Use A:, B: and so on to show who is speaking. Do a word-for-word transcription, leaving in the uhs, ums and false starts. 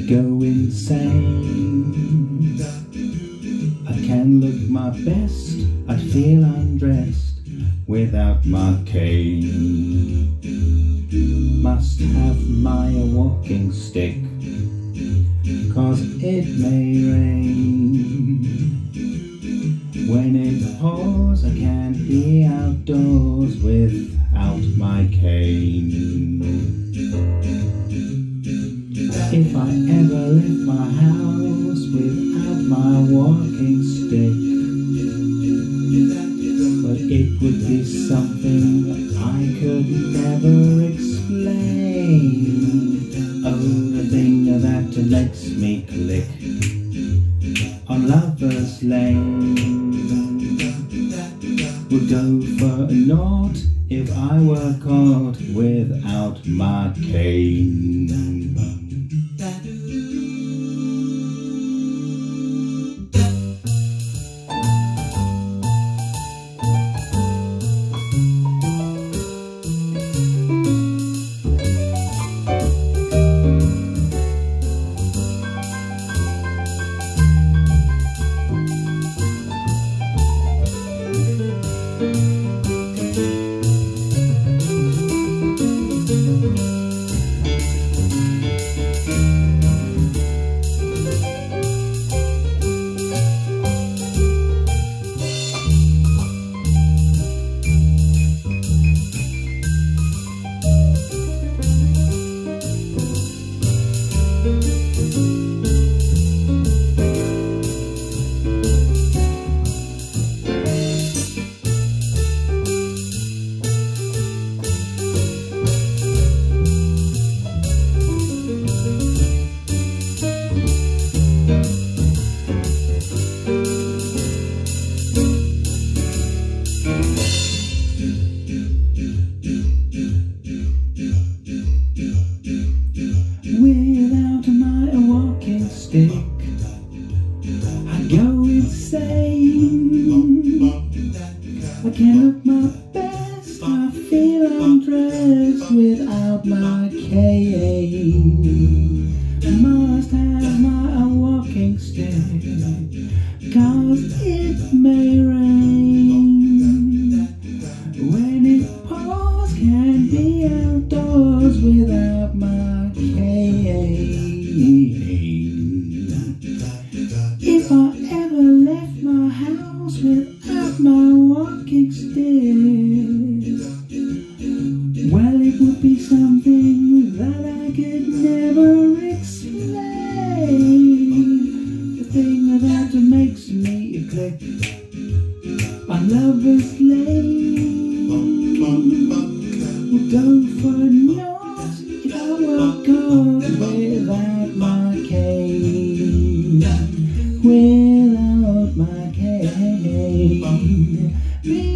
A: I'd go insane. I can look my best, I'd feel undressed without my cane. Must have my walking stick, 'cause it may rain. When it pours, I can't be outdoors without my cane. If I ever left my house without my walking stick, but it would be something I could never explain. Oh, the thing that makes me click on Lover's Lane would go for naught if I were caught without my cane. Without my walking stick, I'd go insane. I can't look my best, I feel undressed without my cane. Must have my walking stick, 'cause it may rain. When it pours, can't be outdoors without my cane. If I ever left my house without my walking stick, well, it would be something that I could never explain. The thing that makes me click on Lover's Lane would go for naught if I were caught without my cane. Without my cane.